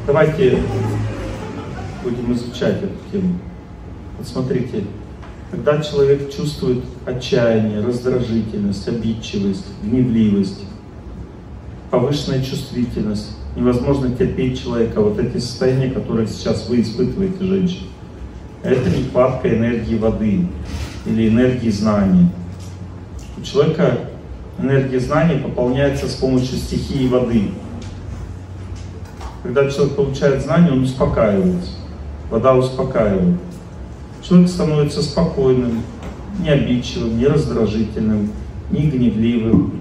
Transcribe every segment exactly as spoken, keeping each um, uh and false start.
Давайте будем изучать эту тему. Вот смотрите, когда человек чувствует отчаяние, раздражительность, обидчивость, гневливость, повышенная чувствительность, невозможно терпеть человека, вот эти состояния, которые сейчас вы испытываете, женщины, это нехватка энергии воды или энергии знаний. У человека энергия знаний пополняется с помощью стихии воды. Когда человек получает знания, он успокаивается. Вода успокаивает. Человек становится спокойным, не обидчивым, не раздражительным, не гневливым.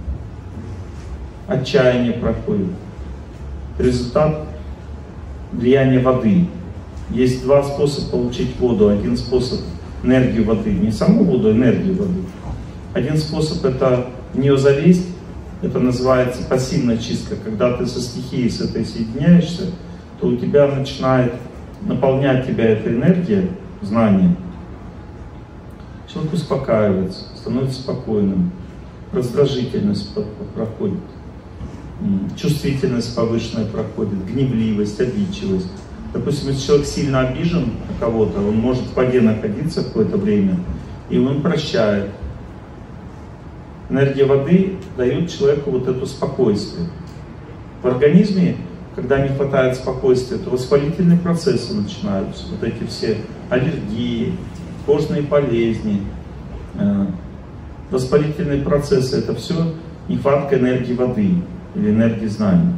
Отчаяние проходит. Результат влияния воды. Есть два способа получить воду. Один способ — энергию воды. Не саму воду, а энергию воды. Один способ — это в нее залезть. Это называется пассивная чистка. Когда ты со стихией с этой соединяешься, то у тебя начинает наполнять тебя эта энергия, знание. Человек успокаивается, становится спокойным. Раздражительность проходит. Чувствительность повышенная проходит. Гневливость, обидчивость. Допустим, если человек сильно обижен на кого-то, он может в воде находиться какое-то время, и он прощает. Энергия воды дает человеку вот это спокойствие. В организме, когда не хватает спокойствия, то воспалительные процессы начинаются. Вот эти все аллергии, кожные болезни, воспалительные процессы. Это все нехватка энергии воды или энергии знаний.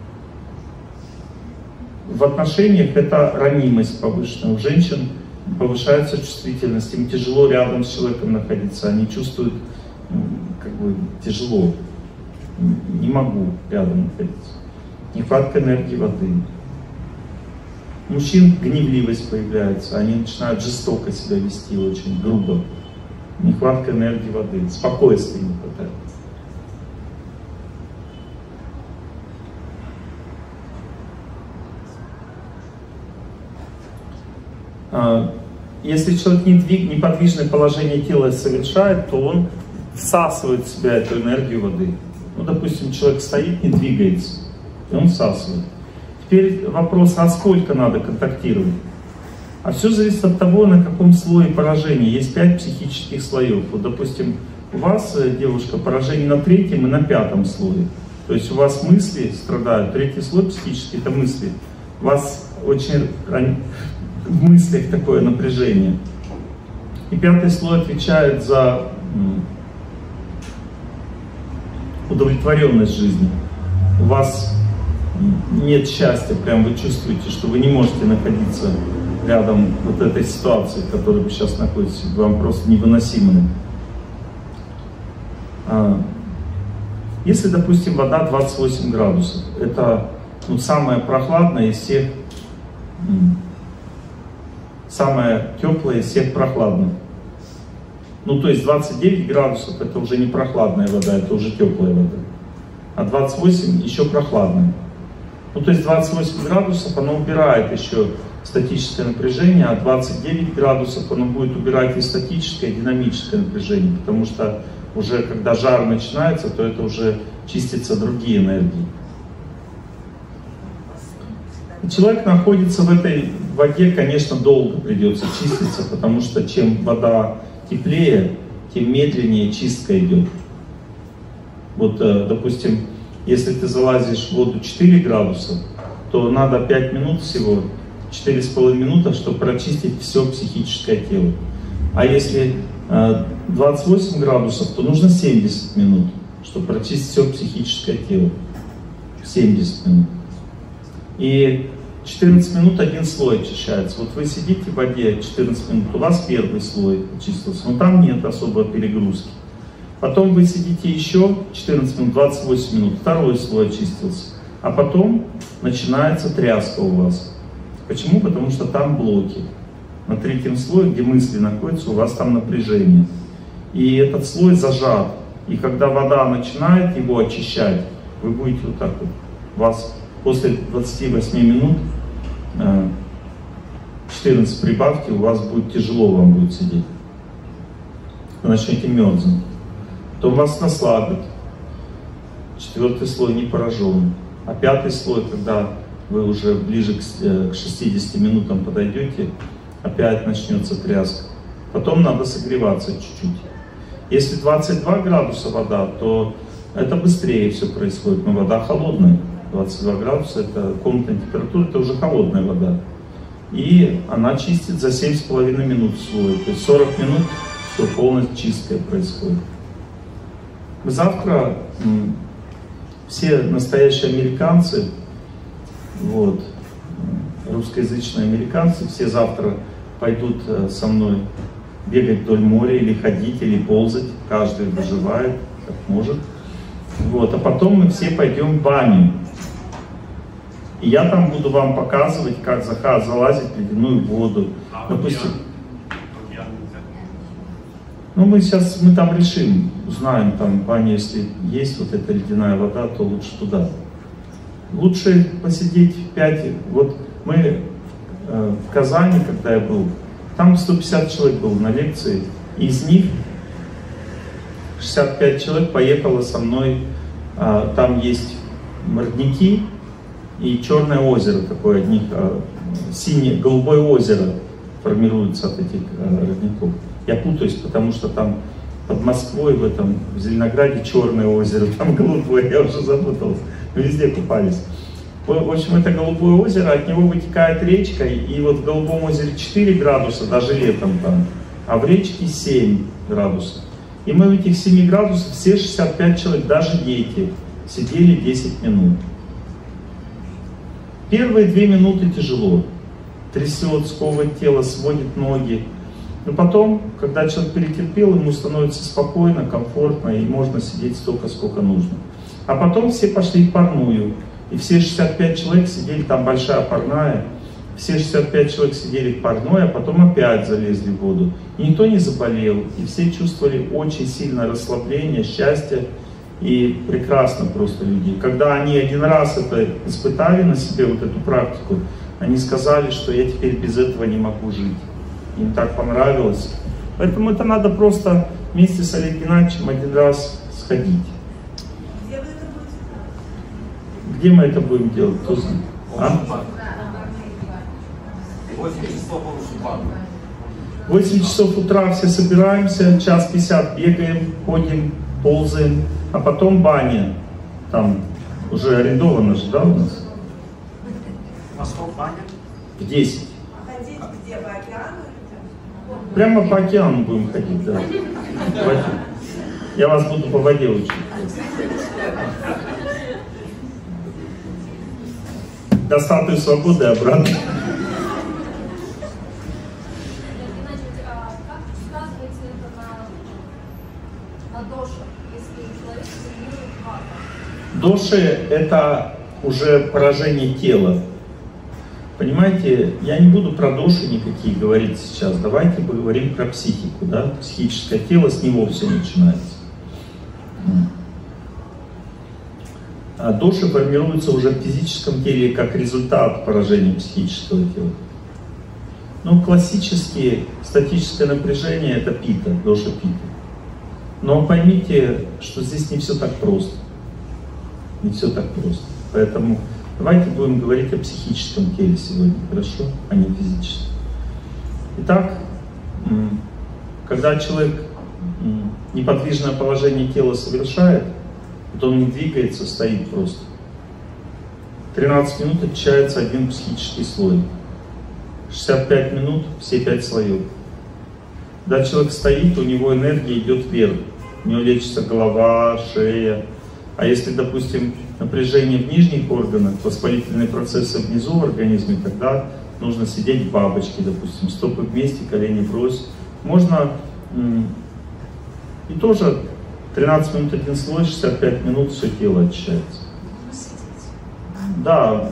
В отношениях это ранимость повышенная. У женщин повышается чувствительность, им тяжело рядом с человеком находиться, они чувствуют, как бы, тяжело, не могу рядом находиться. Нехватка энергии воды. У мужчин гневливость появляется, они начинают жестоко себя вести, очень грубо. Нехватка энергии воды, спокойствия не хватает. Если человек неподвижное положение тела совершает, то он всасывает в себя эту энергию воды. Ну, допустим, человек стоит, не двигается, и он всасывает. Теперь вопрос, а сколько надо контактировать? А все зависит от того, на каком слое поражения. Есть пять психических слоев. Вот, допустим, у вас, девушка, поражение на третьем и на пятом слое. То есть у вас мысли страдают. Третий слой психический — это мысли. У вас очень в мыслях такое напряжение. И пятый слой отвечает за удовлетворенность жизни. У вас нет счастья, прям вы чувствуете, что вы не можете находиться рядом вот этой ситуации, в которой вы сейчас находитесь, вам просто невыносимо. Если, допустим, вода двадцать восемь градусов, это, ну, самая прохладная из всех, самая теплая из всех прохладных. Ну, то есть двадцать девять градусов это уже не прохладная вода, это уже теплая вода. А двадцать восемь еще прохладная. Ну, то есть двадцать восемь градусов оно убирает еще статическое напряжение, а двадцать девять градусов оно будет убирать и статическое, и динамическое напряжение. Потому что уже когда жар начинается, то это уже чистятся другие энергии. И человек находится в этой воде, конечно, долго придется чиститься, потому что чем вода теплее, тем медленнее чистка идет. Вот, допустим, если ты залазишь в воду четыре градуса, то надо пять минут всего, четыре с половиной минуты, чтобы прочистить все психическое тело. А если двадцать восемь градусов, то нужно семьдесят минут, чтобы прочистить все психическое тело. семьдесят минут. И четырнадцать минут один слой очищается. Вот вы сидите в воде четырнадцать минут, у вас первый слой очистился, но там нет особой перегрузки. Потом вы сидите еще четырнадцать минут, двадцать восемь минут, второй слой очистился. А потом начинается тряска у вас. Почему? Потому что там блоки. На третьем слое, где мысли находятся, у вас там напряжение. И этот слой зажат. И когда вода начинает его очищать, вы будете вот так вот. У вас после двадцати восьми минут, четырнадцать прибавки, у вас будет тяжело, вам будет сидеть. Вы начнете мерзнуть. Потом вас наслабит. Четвертый слой не поражен. А пятый слой, когда вы уже ближе к шестидесяти минутам подойдете, опять начнется тряска. Потом надо согреваться чуть-чуть. Если двадцать два градуса вода, то это быстрее все происходит, но вода холодная. двадцать два градуса, это комнатная температура, это уже холодная вода. И она чистит за семь с половиной минут слой. То есть сорок минут все полностью чистое происходит. Завтра все настоящие американцы, вот, русскоязычные американцы, все завтра пойдут со мной бегать вдоль моря, или ходить, или ползать. Каждый выживает, как может. Вот, а потом мы все пойдем в баню. И я там буду вам показывать, как залазить в ледяную воду. Допустим, ну мы сейчас, мы там решим, узнаем, там в бане, если есть вот эта ледяная вода, то лучше туда. Лучше посидеть в пять, вот мы э, в Казани, когда я был, там сто пятьдесят человек было на лекции, и из них шестьдесят пять человек поехало со мной, э, там есть родники и Черное озеро, такое от них, э, синее, голубое озеро формируется от этих э, родников. Я путаюсь, потому что там под Москвой, в этом, в Зеленограде Черное озеро, там голубое, я уже запутался, мы везде купались. В общем, это голубое озеро, от него вытекает речка, и вот в голубом озере четыре градуса, даже летом там, а в речке семь градусов. И мы в этих семи градусах, все шестьдесят пять человек, даже дети, сидели десять минут. Первые две минуты тяжело, трясет, сковывает тело, сводит ноги. Но потом, когда человек перетерпел, ему становится спокойно, комфортно, и можно сидеть столько, сколько нужно. А потом все пошли в парную, и все шестьдесят пять человек сидели, там большая парная, все шестьдесят пять человек сидели в парной, а потом опять залезли в воду. И никто не заболел, и все чувствовали очень сильное расслабление, счастье, и прекрасно просто люди. Когда они один раз это испытали на себе, вот эту практику, они сказали, что я теперь без этого не могу жить. Им так понравилось. Поэтому это надо просто вместе с Олегом Геннадьевичем один раз сходить. Где вы это будете? Где мы это будем делать? Кто знает? А? восемь часов утра все собираемся, час пятьдесят бегаем, ходим, ползаем, а потом баня. Там уже арендовано же, да, у нас? А сколько баня? В десять. А ходить где? По океану? Прямо по океану будем ходить, да. Я вас буду по воде учить. До статуи свободы обратно. Геннадий, а как сказывается это на, на дошах, если человек формирует вата? Доши — это уже поражение тела. Понимаете, я не буду про доши никакие говорить сейчас. Давайте поговорим про психику, да? Психическое тело, с него все начинается. А доши формируются уже в физическом теле как результат поражения психического тела. Ну, классические статическое напряжение — это пита, доша пита. Но поймите, что здесь не все так просто. Не все так просто. Поэтому давайте будем говорить о психическом теле сегодня, хорошо? А не физическом. Итак, когда человек неподвижное положение тела совершает, вот он не двигается, стоит просто. тринадцать минут очищается один психический слой. шестьдесят пять минут все пять слоев. Когда человек стоит, у него энергия идет вверх. У него лечится голова, шея. А если, допустим, напряжение в нижних органах, воспалительные процессы внизу в организме, тогда нужно сидеть в бабочке, допустим, стопы вместе, колени врозь. Можно и тоже тринадцать минут один слой, шестьдесят пять минут все тело очищается. Да,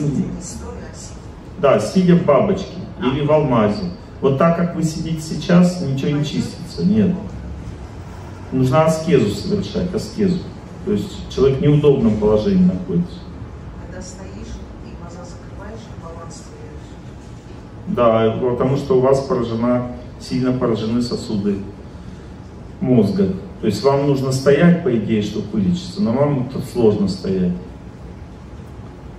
да, сидя в бабочке или в алмазе. Вот так, как вы сидите сейчас, ничего не чистится, нет. Нужно аскезу совершать, аскезу. То есть человек в неудобном положении находится. Когда стоишь и глаза закрываешь, баланс теряешь. Да, потому что у вас поражена, сильно поражены сосуды мозга. То есть вам нужно стоять, по идее, чтобы вылечиться, но вам тут сложно стоять.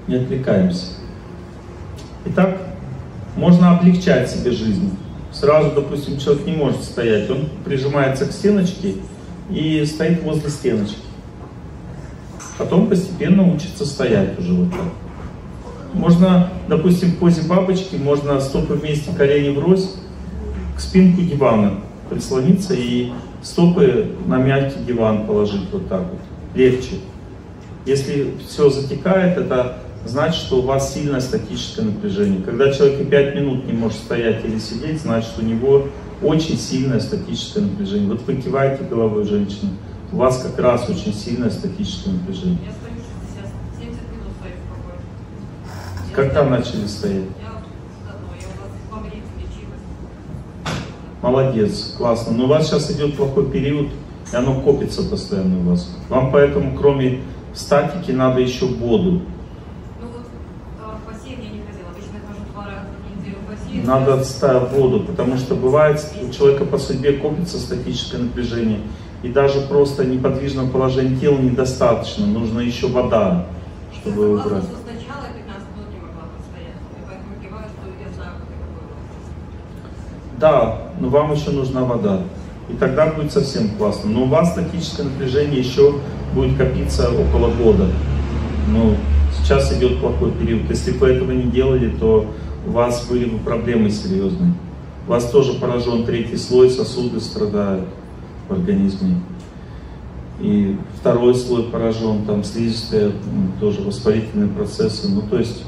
Не отвлекаемся. Итак, можно облегчать себе жизнь. Сразу, допустим, человек не может стоять, он прижимается к стеночке и стоит возле стеночки. Потом постепенно учится стоять уже вот так. Можно, допустим, в позе бабочки, можно стопы вместе, колени врозь, к спинку дивана прислониться и стопы на мягкий диван положить вот так вот. Легче. Если все затекает, это значит, что у вас сильное статическое напряжение. Когда человек и пять минут не может стоять или сидеть, значит, у него очень сильное статическое напряжение. Вот вы киваете головой, женщина, у вас как раз очень сильное статическое напряжение. Я стою шестьдесят, семьдесят минут стою спокойно. Когда начали стоять? Я давно, я у вас во время лечилась. Молодец, классно. Но у вас сейчас идет плохой период, и оно копится постоянно у вас. Вам поэтому, кроме статики, надо еще воду. Ну вот в бассейн я не ходила. Обычно я хожу два раза в неделю в бассейн. Надо ставить воду, потому что бывает, у человека по судьбе копится статическое напряжение. И даже просто неподвижного положения тела недостаточно. Нужна еще вода, чтобы Я его согласна, убрать. что сначала я пятнадцать минут не могла постоять. И поэтому киваю, что я знаю, как это было. Да, но вам еще нужна вода. И тогда будет совсем классно. Но у вас статическое напряжение еще будет копиться около года. Ну, сейчас идет плохой период. Если бы вы этого не делали, то у вас были бы проблемы серьезные. У вас тоже поражен третий слой, сосуды страдают в организме. И второй слой поражен, там слизистые, тоже воспалительные процессы. Ну, то есть...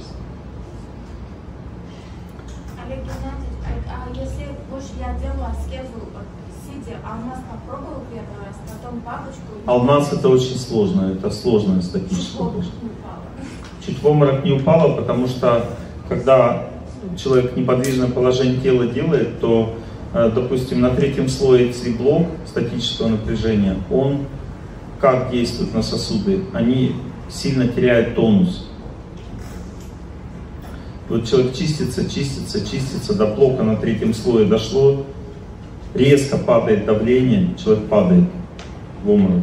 Олег Геннадьевич, а если больше я делала аскезу сидя, алмаз попробовал первый раз, потом бабочку... Алмаз это очень сложно, это сложное статическое. Чуть не упала. Чуть в обморок не упала, потому что когда человек неподвижное положение тела делает, то, допустим, на третьем слое ци-блок статического напряжения, он как действует на сосуды? Они сильно теряют тонус. Вот человек чистится, чистится, чистится, до блока на третьем слое дошло, резко падает давление, человек падает в обморок.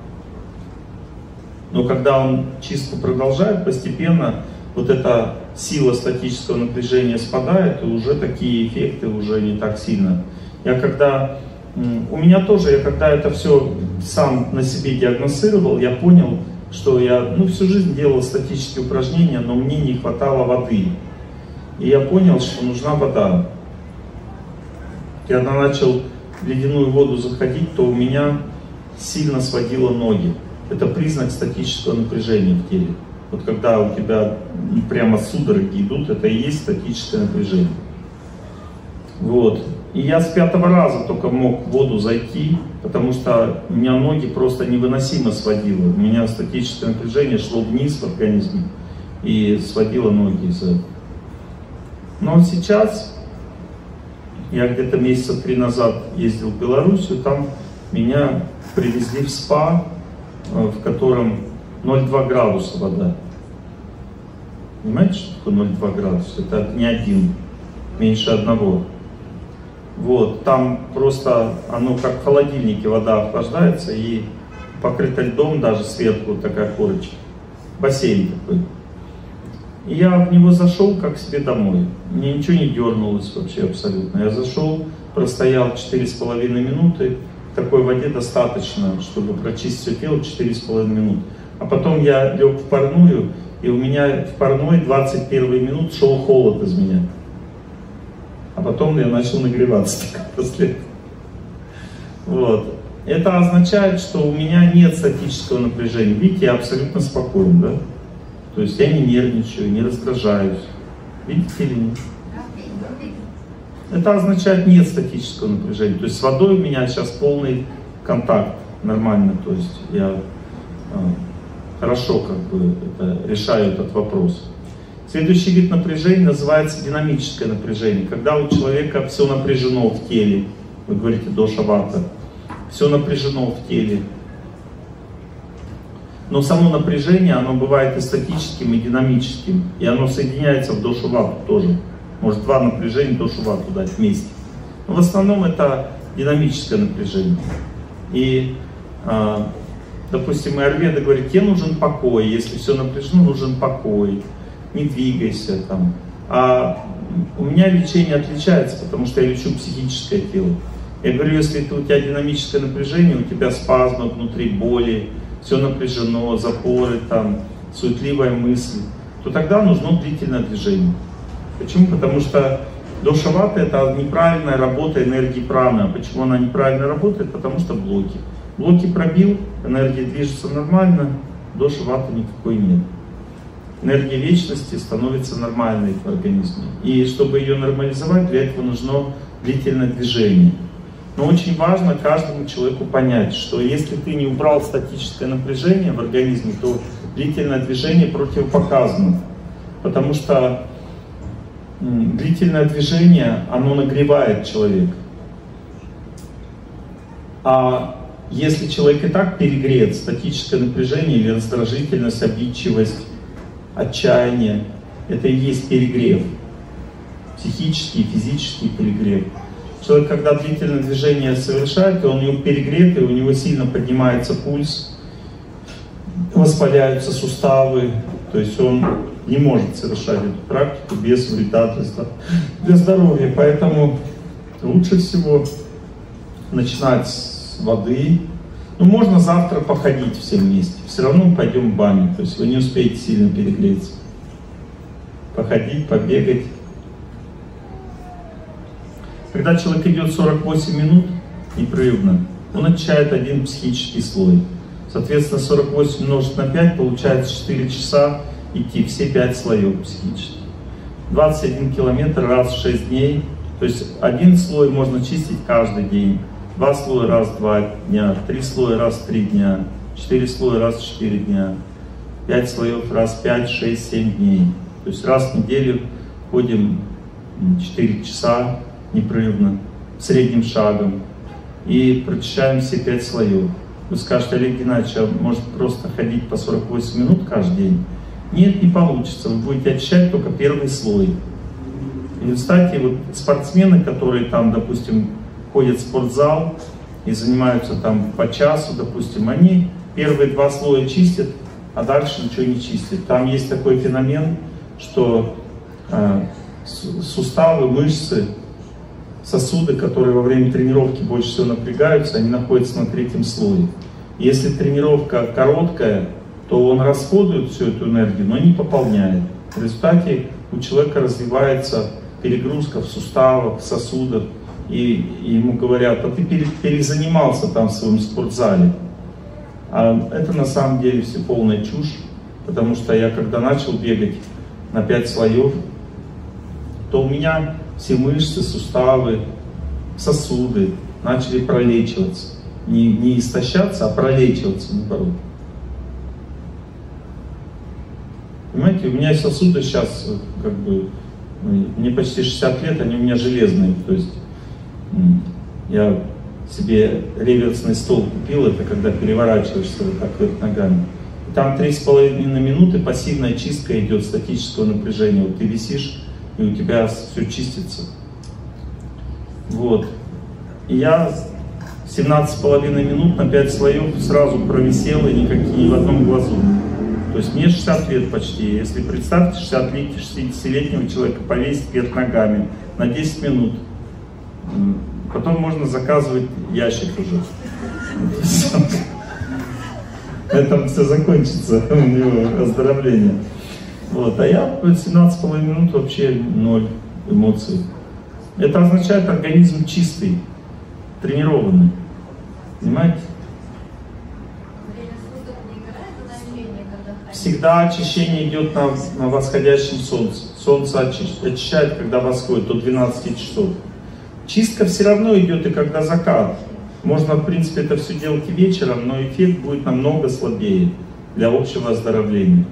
Но когда он чистку продолжает, постепенно вот эта сила статического напряжения спадает, и уже такие эффекты уже не так сильно. Я когда, у меня тоже, я когда это все сам на себе диагностировал, я понял, что я ну, всю жизнь делал статические упражнения, но мне не хватало воды. И я понял, что нужна вода. Когда начал в ледяную воду заходить, то у меня сильно сводило ноги. Это признак статического напряжения в теле. Вот когда у тебя прямо судороги идут, это и есть статическое напряжение. Вот. И я с пятого раза только мог в воду зайти, потому что у меня ноги просто невыносимо сводило. У меня статическое напряжение шло вниз в организме и сводило ноги из-за этого. Но сейчас, я где-то месяца три назад ездил в Белоруссию, там меня привезли в спа, в котором ноль целых два десятых градуса вода. Понимаете, что такое ноль целых два десятых градуса? Это не один, меньше одного. Вот, там просто оно как в холодильнике вода охлаждается и покрыта льдом даже сверху вот такая корочка. Бассейн такой. И я в него зашел как к себе домой. Мне ничего не дернулось вообще абсолютно. Я зашел, простоял четыре с половиной минуты. В такой воде достаточно, чтобы прочистить все тело, четыре с половиной минуты. А потом я лег в парную, и у меня в парной двадцать первые минут шел холод из меня. А потом я начал нагреваться после этого. Вот. Это означает, что у меня нет статического напряжения. Видите, я абсолютно спокоен, да? То есть я не нервничаю, не раздражаюсь. Видите или нет? Это означает нет статического напряжения. То есть с водой у меня сейчас полный контакт, нормально. То есть я э, хорошо как бы это, решаю этот вопрос. Следующий вид напряжения называется динамическое напряжение. Когда у человека все напряжено в теле, вы говорите доша вата, все напряжено в теле. Но само напряжение, оно бывает и статическим, и динамическим. И оно соединяется в дошу вату тоже. Может два напряжения дошу вату дать вместе. Но в основном это динамическое напряжение. И, э, допустим, аюрведа говорит, тебе нужен покой. Если все напряжено, нужен покой. не двигайся там. А у меня лечение отличается, потому что я лечу психическое тело. Я говорю, если это у тебя динамическое напряжение, у тебя спазмы внутри, боли, все напряжено, запоры, там, суетливая мысль, то тогда нужно длительное движение. Почему? Потому что доша вата — это неправильная работа энергии праны. А почему она неправильно работает? Потому что блоки. Блоки пробил, энергия движется нормально, доша вата никакой нет. Энергия вечности становится нормальной в организме. И чтобы ее нормализовать, для этого нужно длительное движение. Но очень важно каждому человеку понять, что если ты не убрал статическое напряжение в организме, то длительное движение противопоказано. Потому что длительное движение, оно нагревает человека. А если человек и так перегрет, статическое напряжение или раздражительность, обидчивость, отчаяние, это и есть перегрев. Психический и физический перегрев. Человек, когда длительное движение совершает, и он у него перегрет, и у него сильно поднимается пульс, воспаляются суставы, то есть он не может совершать эту практику без вреда для здоровья. Поэтому лучше всего начинать с воды. Ну, можно завтра походить все вместе. Все равно мы пойдем в баню, то есть вы не успеете сильно перегреться. Походить, побегать. Когда человек идет сорок восемь минут непрерывно, он очищает один психический слой. Соответственно, сорок восемь умножить на пять, получается четыре часа идти, все пять слоев психических. двадцать один километр раз в шесть дней. То есть один слой можно чистить каждый день. Два слоя раз в два дня, три слоя раз в три дня, четыре слоя раз в четыре дня, пять слоев раз в пять, шесть, семь дней. То есть раз в неделю ходим четыре часа непрерывно, средним шагом, и прочищаем все пять слоев. Вы скажете, Олег Геннадьевич, а может просто ходить по сорок восемь минут каждый день? Нет, не получится. Вы будете очищать только первый слой. И, кстати, вот спортсмены, которые там, допустим, ходят в спортзал и занимаются там по часу, допустим, они первые два слоя чистят, а дальше ничего не чистят. Там есть такой феномен, что э, суставы, мышцы, сосуды, которые во время тренировки больше всего напрягаются, они находятся на третьем слое. Если тренировка короткая, то он расходует всю эту энергию, но не пополняет. В результате у человека развивается перегрузка в суставах, в сосудах, и, и ему говорят, а ты перезанимался там в своем спортзале. А это на самом деле все полная чушь, потому что я когда начал бегать на пять слоев, то у меня все мышцы, суставы, сосуды начали пролечиваться. Не, не истощаться, а пролечиваться, наоборот. Понимаете, у меня сосуды сейчас, как бы, мне почти шестьдесят лет, они у меня железные. То есть я себе реверсный стол купил, это когда переворачиваешься вот так вверх ногами. И там три с половиной минуты пассивная чистка идет статического напряжения. Вот ты висишь, и у тебя все чистится. Вот. И я семнадцать с половиной минут на пять слоев сразу провисел, и никакие, ни в одном глазу. То есть мне шестьдесят лет почти. Если представьте шестидесятилетнего человека повесить вверх ногами на десять минут, потом можно заказывать ящик уже. На этом все закончится, у него оздоровление. Вот. А я семнадцать с половиной минут вообще ноль эмоций. Это означает организм чистый, тренированный. Понимаете? Всегда очищение идет на, на восходящем солнце. Солнце очищает, когда восходит, до двенадцати часов. Чистка все равно идет и когда закат. Можно, в принципе, это все делать и вечером, но эффект будет намного слабее для общего оздоровления.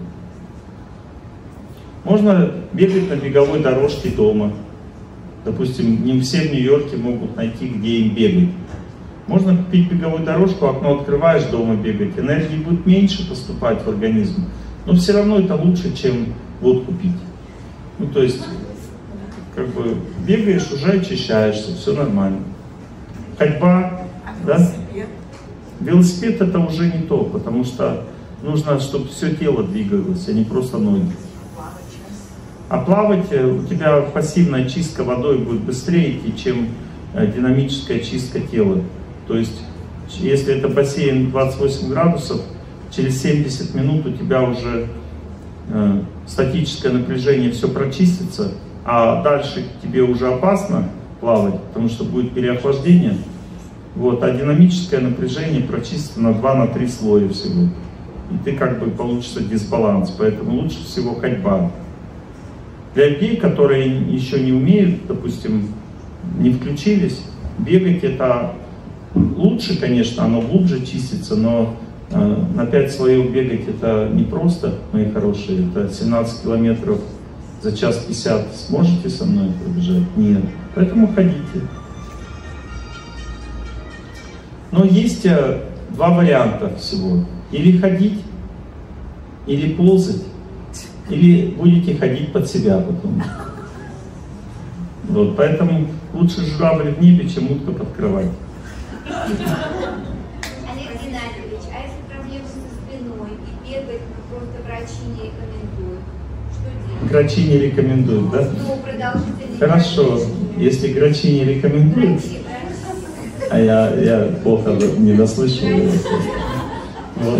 Можно бегать на беговой дорожке дома. Допустим, не все в Нью-Йорке могут найти, где им бегать. Можно купить беговую дорожку, окно открываешь, дома бегать. Энергии будет меньше поступать в организм, но все равно это лучше, чем водку пить. Ну, то есть, как бы, бегаешь, уже очищаешься, все нормально. Ходьба, да? Велосипед это уже не то, потому что нужно, чтобы все тело двигалось, а не просто ноги. А плавать у тебя пассивная чистка водой будет быстрее идти, чем динамическая чистка тела. То есть, если это бассейн двадцать восемь градусов, через семьдесят минут у тебя уже э, статическое напряжение все прочистится, а дальше тебе уже опасно плавать, потому что будет переохлаждение. Вот, а динамическое напряжение прочистится на два три слоя всего. И ты как бы получится дисбаланс, поэтому лучше всего ходьба. Для людей, которые еще не умеют, допустим, не включились, бегать это лучше, конечно, оно глубже чистится, но э, на пять слоев бегать это не просто, мои хорошие, это семнадцать километров за час пятьдесят. Сможете со мной пробежать? Нет. Поэтому ходите. Но есть э, два варианта всего. Или ходить, или ползать, или будете ходить под себя потом. Вот, поэтому лучше журавль в небе, чем утка под кровать. Олег Геннадьевич, а если проблемы со спиной и бегать, просто врачи не рекомендуют, что делать? Грачи не рекомендуют, да? Ну, продолжительный. Хорошо, если грачи не рекомендуют, Врачи, врачи. а я, я плохо не дослышал. Вот.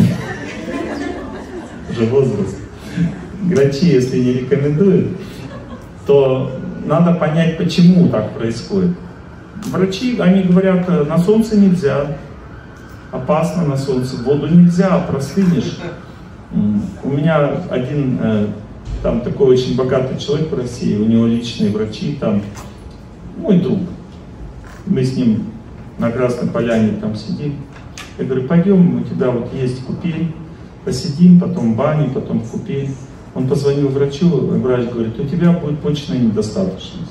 Уже возраст. Грачи, если не рекомендуют, то надо понять, почему так происходит. Врачи, они говорят, на солнце нельзя, опасно на солнце, в воду нельзя, простынешь. У меня один там такой очень богатый человек в России, у него личные врачи, там мой друг. Мы с ним на Красной Поляне там сидим. Я говорю, пойдем, у тебя вот есть купель, посидим, потом в бане, потом в купель. Он позвонил врачу, врач говорит, у тебя будет почечная недостаточность.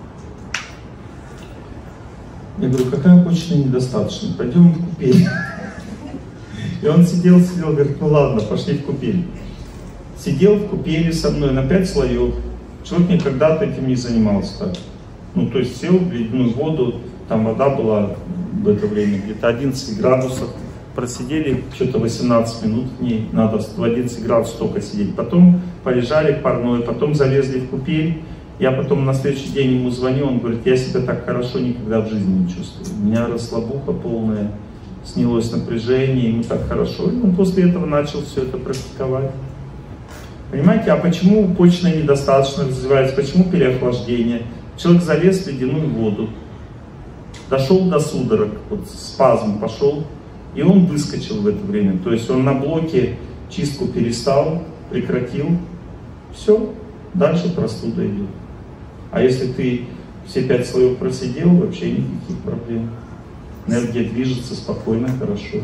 Я говорю, какая почечная недостаточность? Пойдем в купель. И он сидел, сидел, говорит, ну ладно, пошли в купель. Сидел в купели со мной на пять слоев. Человек никогда этим не занимался так. Ну, то есть сел в ледяную воду, там вода была в это время где-то одиннадцать градусов. Просидели что-то восемнадцать минут в ней, надо в одиннадцать градусов только сидеть. Потом полежали парной, потом залезли в купель. Я потом на следующий день ему звоню, он говорит, я себя так хорошо никогда в жизни не чувствую. У меня расслабуха полная, снялось напряжение, ему так хорошо. И он после этого начал все это практиковать. Понимаете, а почему почечная недостаточность развивается, почему переохлаждение? Человек залез в ледяную воду, дошел до судорог, вот спазм пошел, и он выскочил в это время. То есть он на блоке чистку перестал, прекратил, все, дальше простуда идет. А если ты все пять слоев просидел, вообще никаких проблем. Энергия движется спокойно, хорошо.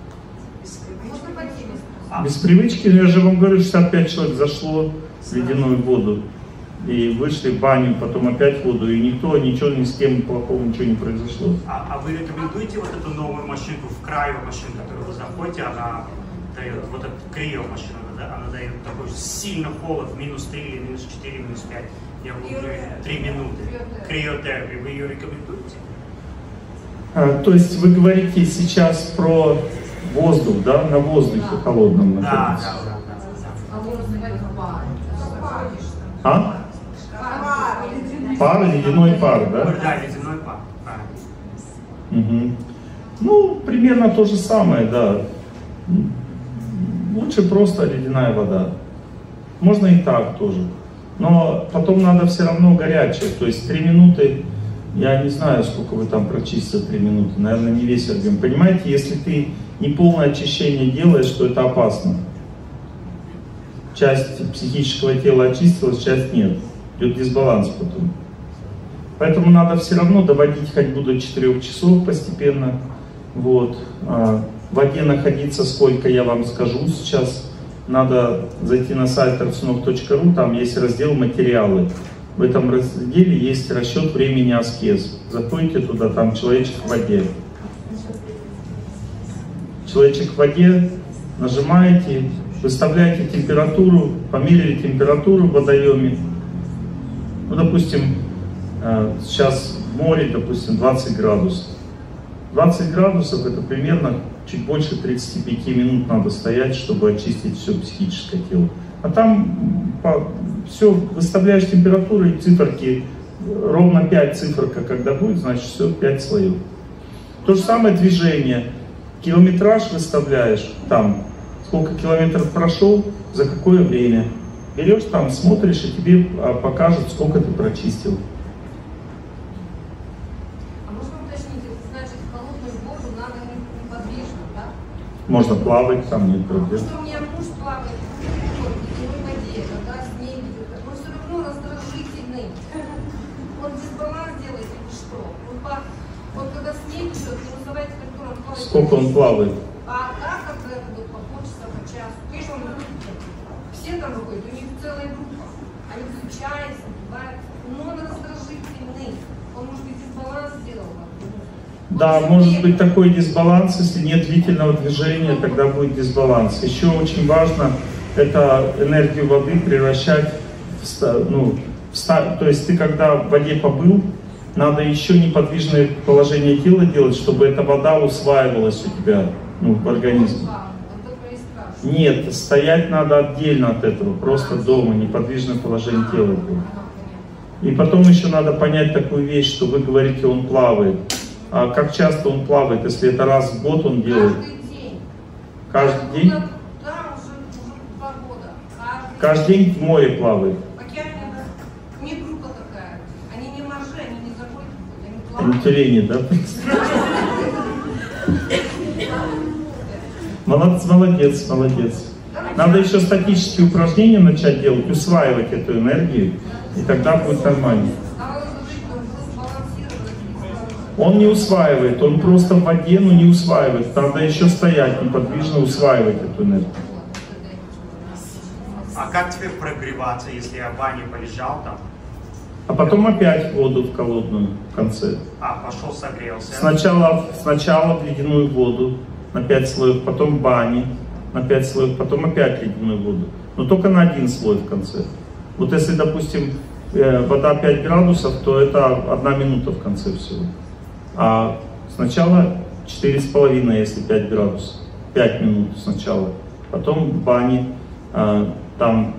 Без привычки, я же вам говорю, шестьдесят пять человек зашло в ледяную воду. И вышли в баню, потом опять в воду, и никто, ничего, ни с кем плохого ничего не произошло. А, а вы рекомендуете вот эту новую машинку, в краю машину, которую вы заходите, она дает, вот эта крио машина, да, она дает такой сильно холод, минус три, или минус четыре, минус пять, я говорю, три минуты. Криотерапия, вы ее рекомендуете? А, то есть вы говорите сейчас про воздух, да, на воздухе холодном находится? Да, да, да, да. А? Пар, ледяной пар, да? Да, ледяной пар, правильно. Угу. Ну, примерно то же самое, да. Лучше просто ледяная вода. Можно и так тоже. Но потом надо все равно горячее. То есть три минуты, я не знаю, сколько вы там прочистите три минуты. Наверное, не весь объем. Понимаете, если ты не полное очищение делаешь, то это опасно. Часть психического тела очистилась, часть нет. Идет дисбаланс потом. Поэтому надо все равно доводить ходьбу до четырёх часов постепенно. Вот. А в воде находиться сколько, я вам скажу сейчас. Надо зайти на сайт торцунов точка ру, там есть раздел «Материалы». В этом разделе есть расчет времени аскез. Заходите туда, там человечек в воде. Человечек в воде, нажимаете, выставляете температуру, померили температуру в водоеме. Ну, допустим, сейчас в море, допустим, двадцать градусов. двадцать градусов это примерно чуть больше тридцати пяти минут надо стоять, чтобы очистить все психическое тело. А там Все, выставляешь температуру и циферки, ровно пять циферка, когда будет, значит все, пять слоев. То же самое движение. Километраж выставляешь, там, сколько километров прошел, за какое время. Берешь там, смотришь, и тебе покажут, сколько ты прочистил. А можно уточнить, это значит, в холодную воду надо неподвижно, да? Можно плавать, там нет Потому проблем. что у меня муж плавает в ледяной воде, когда с ней, он все равно раздражительный. Он дисбаланс делает или что? Он, по, он когда с ней идет, не называется, как он плавает. Сколько он плавает? А так, когда это будет по полчаса, по часу. Конечно, он все там выходят, у них целая группа. Они включаются, бывают, но он раздражительный. Он, может быть, дисбаланс сделал. Да, может быть такой дисбаланс, если нет длительного движения, тогда будет дисбаланс. Еще очень важно это энергию воды превращать в, ну, в, то есть ты когда в воде побыл, надо еще неподвижное положение тела делать, чтобы эта вода усваивалась у тебя, ну, в организме. Нет, стоять надо отдельно от этого, просто дома, неподвижное положение тела. И потом еще надо понять такую вещь, что вы говорите, он плавает. А как часто он плавает, если это раз в год он делает? Каждый день. Каждый день? Да, уже, уже два года. Каждый, Каждый день в море плавает. В океане, да. У них группа такая. Они не моржи, они не заходят, они Это плавают. не тюлени, да? Молодец, молодец, молодец. Надо еще статические упражнения начать делать, усваивать эту энергию, и тогда будет нормально. Он не усваивает, он просто в воде, но не усваивает. Надо еще стоять неподвижно, усваивать эту энергию. А как теперь прогреваться, если я в бане полежал там? А потом опять воду в холодную в конце. А, пошел согрелся. Сначала, сначала в ледяную воду на пять слоев, потом в бане на пять слоев, потом опять в ледяную воду. Но только на один слой в конце. Вот если, допустим, вода пять градусов, то это одна минута в конце всего. А сначала четыре с половиной, если пять градусов. пять минут сначала. Потом в бане, а, там,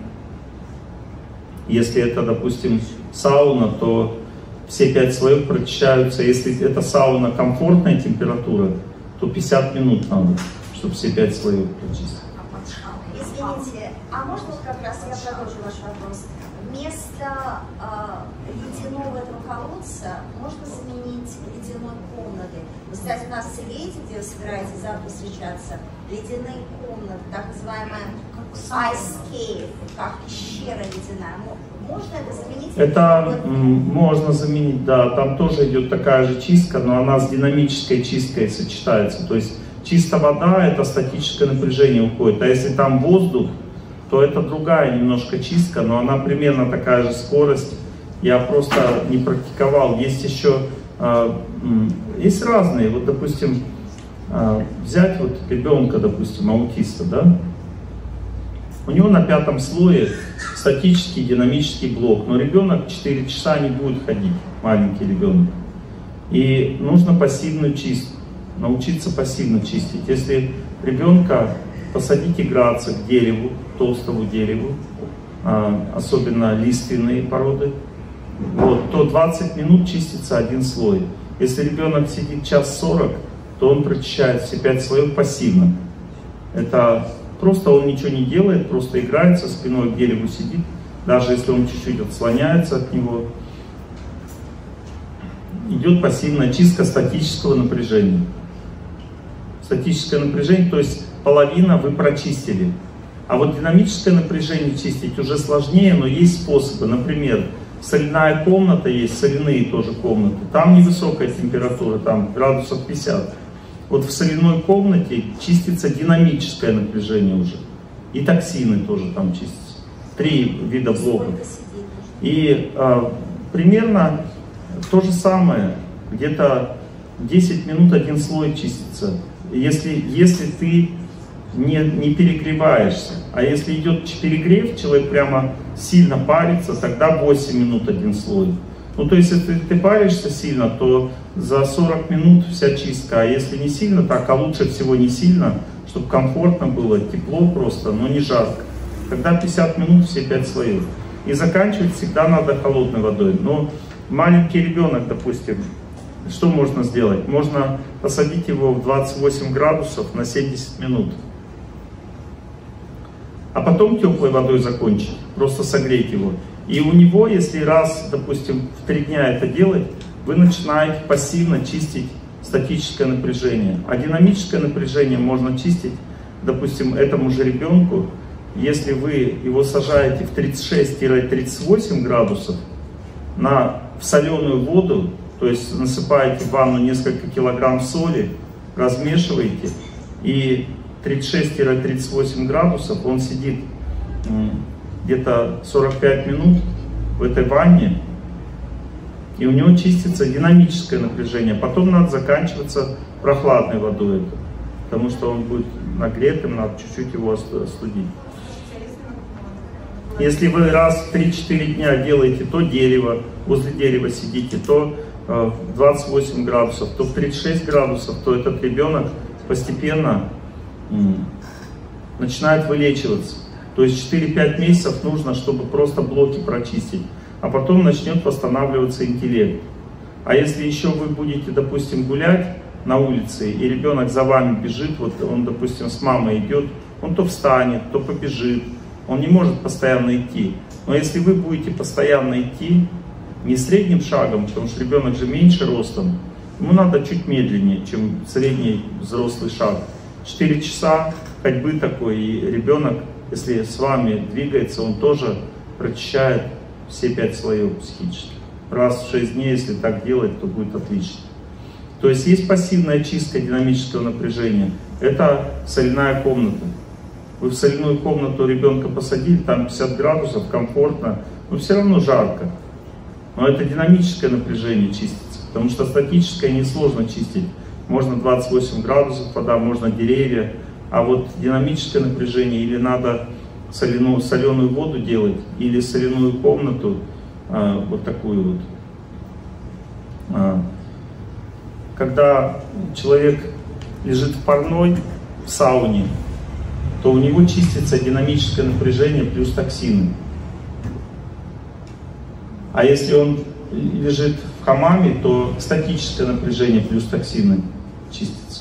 если это, допустим, сауна, то все пять слоев прочищаются. Если это сауна комфортная температура, то пятьдесят минут надо, чтобы все пять слоев прочистить. Извините, а можно вот как раз я продолжу ваш вопрос? Вместо э, ледяного этого колодца можно заменить ледяной комнатой. Кстати, у нас в Силете, где вы собираетесь завтра встречаться, ледяные комнаты, так называемая ice cave, как пещера ледяная. Можно это заменить? Это можно заменить, да. Там тоже идет такая же чистка, но она с динамической чисткой сочетается. То есть чисто вода, это статическое напряжение уходит. А если там воздух, то это другая немножко чистка, но она примерно такая же скорость. Я просто не практиковал. Есть еще, есть разные. Вот, допустим, взять вот ребенка, допустим, аутиста, да? У него на пятом слое статический динамический блок, но ребенок четыре часа не будет ходить, маленький ребенок. И нужно пассивную чистку, научиться пассивно чистить. Если ребенка посадить играться к дереву, толстому дереву, особенно лиственные породы, вот, то двадцать минут чистится один слой. Если ребенок сидит час сорок, то он прочищает все пять слоев пассивно. Это просто он ничего не делает, просто играется, спиной к дереву сидит, даже если он чуть-чуть отслоняется от него. Идет пассивная чистка статического напряжения. Статическое напряжение, то есть половина вы прочистили. А вот динамическое напряжение чистить уже сложнее, но есть способы. Например, соляная комната есть, соляные тоже комнаты. Там невысокая температура, там градусов пятьдесят. Вот в соляной комнате чистится динамическое напряжение уже. И токсины тоже там чистятся. Три вида блоков. И а, примерно то же самое. Где-то десять минут один слой чистится. Если, если ты не, не перегреваешься. А если идет перегрев, человек прямо сильно парится, тогда восемь минут один слой. Ну, то есть, если ты паришься сильно, то за сорок минут вся чистка. А если не сильно так, а лучше всего не сильно, чтобы комфортно было, тепло просто, но не жарко. Тогда пятьдесят минут все пять слоев. И заканчивать всегда надо холодной водой. Но маленький ребенок, допустим, что можно сделать? Можно посадить его в двадцать восемь градусов на семьдесят минут. А потом теплой водой закончить, просто согреть его. И у него, если раз, допустим, в три дня это делать, вы начинаете пассивно чистить статическое напряжение. А динамическое напряжение можно чистить, допустим, этому же ребенку, если вы его сажаете в тридцать шесть — тридцать восемь градусов на, в соленую воду, то есть насыпаете в ванну несколько килограмм соли, размешиваете, и тридцать шесть — тридцать восемь градусов, он сидит где-то сорок пять минут в этой ванне, и у него чистится динамическое напряжение. Потом надо заканчиваться прохладной водой, потому что он будет нагретым, надо чуть-чуть его остудить. Если вы раз в три-четыре дня делаете то дерево, возле дерева сидите, то в двадцать восемь градусов, то в тридцать шесть градусов, то этот ребенок постепенно начинает вылечиваться. То есть четыре-пять месяцев нужно, чтобы просто блоки прочистить, а потом начнет восстанавливаться интеллект. А если еще вы будете, допустим, гулять на улице, и ребенок за вами бежит, вот он, допустим, с мамой идет, он то встанет, то побежит, он не может постоянно идти. Но если вы будете постоянно идти, не средним шагом, потому что ребенок же меньше ростом, ему надо чуть медленнее, чем средний взрослый шаг. четыре часа ходьбы такой, и ребенок, если с вами двигается, он тоже прочищает все пять слоев психических. Раз в шесть дней, если так делать, то будет отлично. То есть есть пассивная чистка динамического напряжения. Это соляная комната. Вы в соляную комнату ребенка посадили, там пятьдесят градусов, комфортно, но все равно жарко. Но это динамическое напряжение чистится, потому что статическое несложно чистить. Можно двадцать восемь градусов вода, можно деревья. А вот динамическое напряжение, или надо соляную, соленую воду делать, или соляную комнату, а, вот такую вот. А, когда человек лежит в парной, в сауне, то у него чистится динамическое напряжение плюс токсины. А если он лежит в хамаме, то статическое напряжение плюс токсины чистится.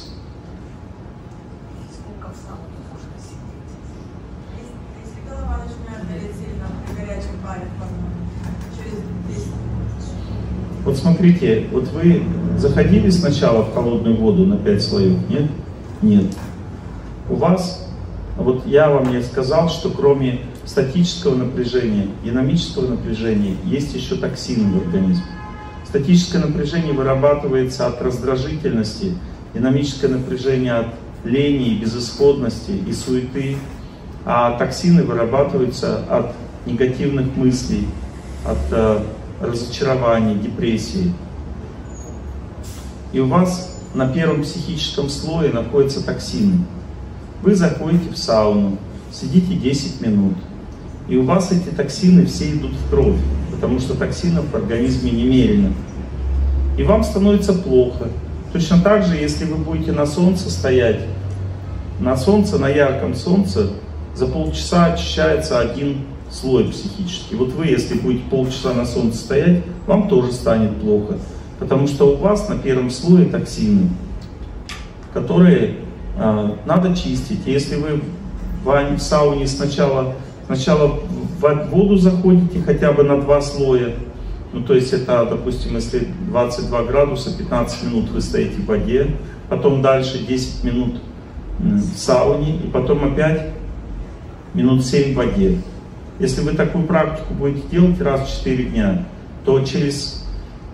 Вот смотрите, вот вы заходили сначала в холодную воду на пять слоев, нет? Нет. У вас, вот я вам не сказал, что кроме статического напряжения, динамического напряжения, есть еще токсины в организме. Статическое напряжение вырабатывается от раздражительности, динамическое напряжение от лени и безысходности и суеты, а токсины вырабатываются от негативных мыслей, от разочарования, депрессии. И у вас на первом психическом слое находятся токсины. Вы заходите в сауну, сидите десять минут, и у вас эти токсины все идут в кровь, потому что токсинов в организме немерено. И вам становится плохо. Точно так же, если вы будете на солнце стоять, на солнце, на ярком солнце, за полчаса очищается один слой психический. Вот вы, если будете полчаса на солнце стоять, вам тоже станет плохо. Потому что у вас на первом слое токсины, которые э, надо чистить. Если вы в, в сауне сначала, сначала в воду заходите хотя бы на два слоя, ну то есть это, допустим, если двадцать два градуса, пятнадцать минут вы стоите в воде, потом дальше десять минут в сауне, и потом опять минут семь в воде. Если вы такую практику будете делать раз в четыре дня, то через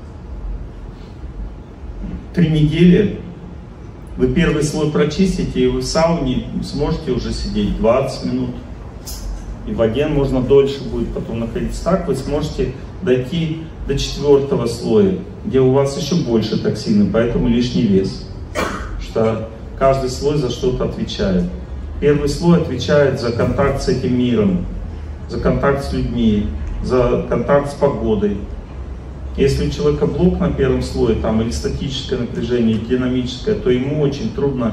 три недели вы первый слой прочистите, и вы в сауне сможете уже сидеть двадцать минут. И в воде можно дольше будет потом находиться. Так вы сможете дойти до четвертого слоя, где у вас еще больше токсины, поэтому лишний вес. Потому что каждый слой за что-то отвечает. Первый слой отвечает за контакт с этим миром, за контакт с людьми, за контакт с погодой. Если у человека блок на первом слое, там или статическое напряжение, или динамическое, то ему очень трудно,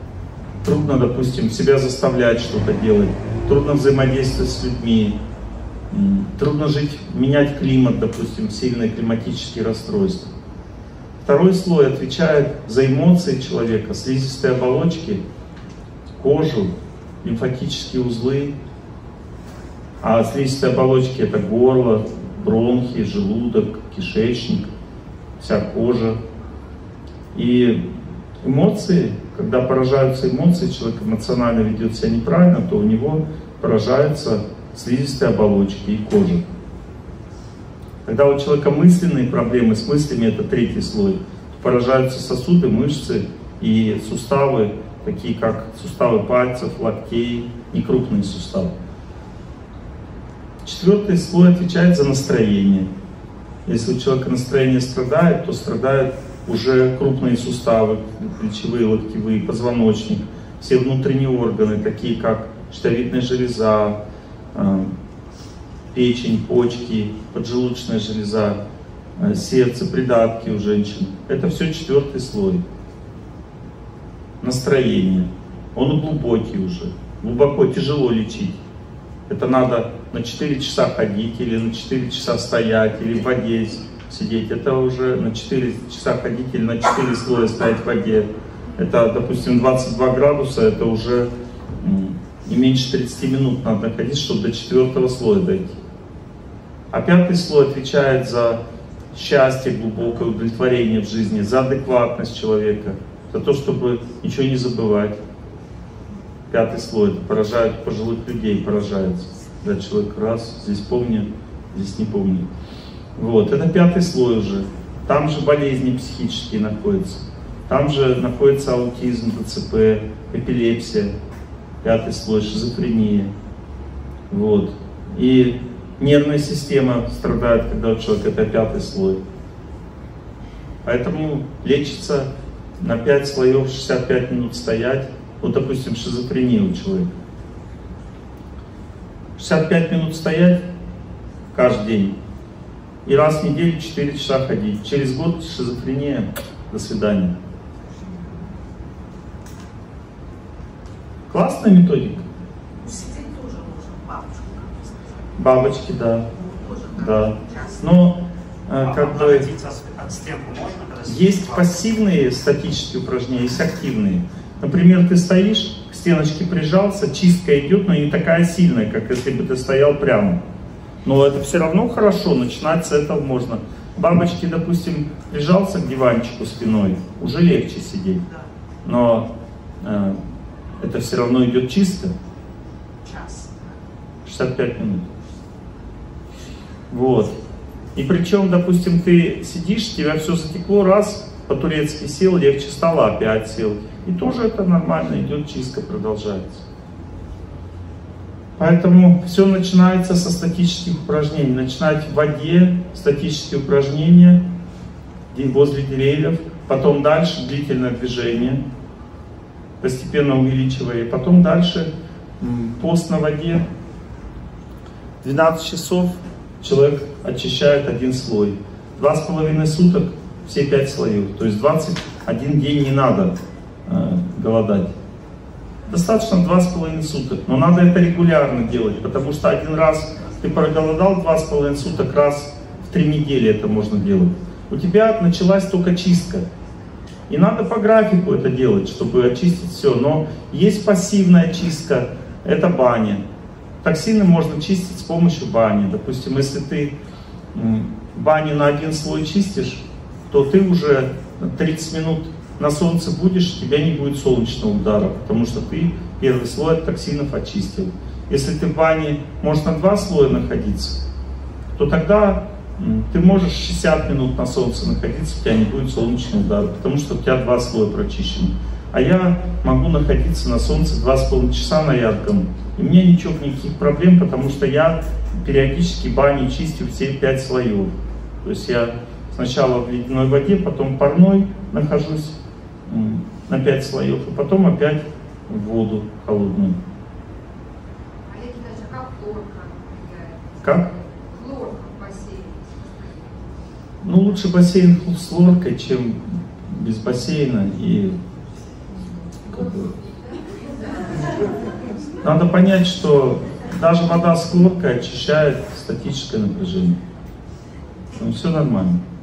трудно, допустим, себя заставлять что-то делать, трудно взаимодействовать с людьми. трудно жить, менять климат, допустим, сильные климатические расстройства. Второй слой отвечает за эмоции человека, слизистые оболочки, кожу, лимфатические узлы. А слизистые оболочки — это горло, бронхи, желудок, кишечник, вся кожа. И эмоции, когда поражаются эмоции, человек эмоционально ведет себя неправильно, то у него поражаются слизистые оболочки и кожа. Когда у человека мысленные проблемы с мыслями, это третий слой, поражаются сосуды, мышцы и суставы, такие как суставы пальцев, локтей и крупные суставы. Четвертый слой отвечает за настроение. Если у человека настроение страдает, то страдают уже крупные суставы, плечевые, локтевые, позвоночник, все внутренние органы, такие как щитовидная железа, печень, почки, поджелудочная железа, сердце, придатки у женщин. Это все четвертый слой. Настроение. Он глубокий уже. Глубоко, тяжело лечить. Это надо на четыре часа ходить, или на четыре часа стоять, или в воде сидеть. Это уже на четыре часа ходить, или на четыре слоя стоять в воде. Это, допустим, двадцать два градуса, это уже не меньше тридцати минут надо ходить, чтобы до четвертого слоя дойти. А пятый слой отвечает за счастье, глубокое удовлетворение в жизни, за адекватность человека, за то, чтобы ничего не забывать. Пятый слой — это поражает пожилых людей, поражается. Когда человек раз, здесь помнит, здесь не помнит. Вот, это пятый слой уже. Там же болезни психические находятся. Там же находится аутизм, ДЦП, эпилепсия. Пятый слой, шизофрения. Вот. И нервная система страдает, когда у человека это пятый слой. Поэтому лечится на пять слоев, шестьдесят пять минут стоять. Вот, допустим, шизофрения у человека. шестьдесят пять минут стоять каждый день. И раз в неделю четыре часа ходить. Через год шизофрения. До свидания. Классная методика. Сидеть тоже можно, бабушку, как сказать. Бабочки, да. Тоже, Да. Но э, как бы от стенку можно, когда есть пассивные статические упражнения, есть активные. Например, ты стоишь, к стеночке прижался, чистка идет, но не такая сильная, как если бы ты стоял прямо. Но это все равно хорошо, начинать с этого можно. Бабочки, допустим, прижался к диванчику спиной, уже легче сидеть. Но э, это все равно идет чисто. Час. шестьдесят пять минут. Вот. И причем, допустим, ты сидишь, тебя все затекло, раз, по-турецки сел, легче стало, опять сел. И тоже это нормально, идет чистка, продолжается. Поэтому все начинается со статических упражнений. Начинать в воде, статические упражнения возле деревьев, потом дальше длительное движение, постепенно увеличивая, и потом дальше пост на воде. двенадцать часов человек очищает один слой. Два с половиной суток все пять слоев. То есть двадцать один день не надо э, голодать. Достаточно два с половиной суток. Но надо это регулярно делать, потому что один раз ты проголодал два с половиной суток, раз в три недели это можно делать. У тебя началась только чистка. И надо по графику это делать, чтобы очистить все. Но есть пассивная чистка, это баня. Токсины можно чистить с помощью бани. Допустим, если ты баню на один слой чистишь, то ты уже тридцать минут на солнце будешь, у тебя не будет солнечного удара, потому что ты первый слой от токсинов очистил. Если ты в бане можешь на два слоя находиться, то тогда ты можешь шестьдесят минут на солнце находиться, у тебя не будет солнечного удара, потому что у тебя два слоя прочищены. А я могу находиться на солнце два с половиной часа на ярком, и у меня ничего, никаких проблем, потому что я периодически бани чистю все пять слоев. То есть я сначала в ледяной воде, потом в парной нахожусь на пять слоев, и потом опять в воду холодную. Олег Геннадьевич, а как хлорка влияет? Как? Хлорка в бассейне. Ну, лучше бассейн с хлоркой, чем без бассейна. И как бы, надо понять, что даже вода с хлоркой очищает статическое напряжение. Ну, все нормально.